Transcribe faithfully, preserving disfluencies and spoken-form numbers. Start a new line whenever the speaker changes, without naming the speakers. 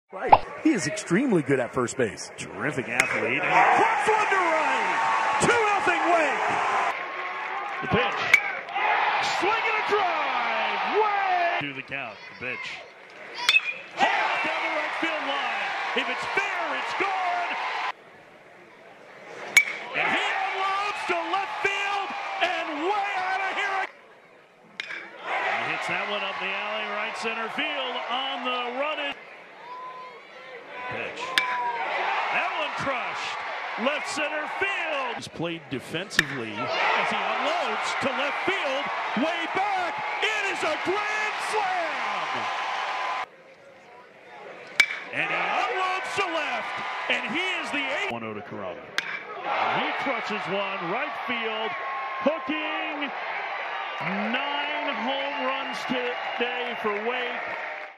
Right. He is extremely good at first base.
Terrific athlete. And he crosses one to right. two nothing Wake. The pitch. Swing and a drive. Way to the count. The pitch. Half down the right field line. If it's fair, it's gone. And he unloads to left field and way out of here. He hits that one up the alley, right center field on the run. In. Pitch. That one crushed. Left center field. He's played defensively as he unloads to left field. Way back. It is a grand slam. And he unloads to left. And he is the eighth. one oh to Corona. And he crushes one. Right field. Hooking. Nine home runs today for Wake.